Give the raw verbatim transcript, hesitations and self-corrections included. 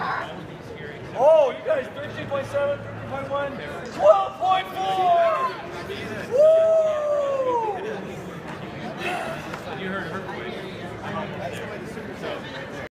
Oh, you guys, thirteen point seven, thirteen point one, twelve point four!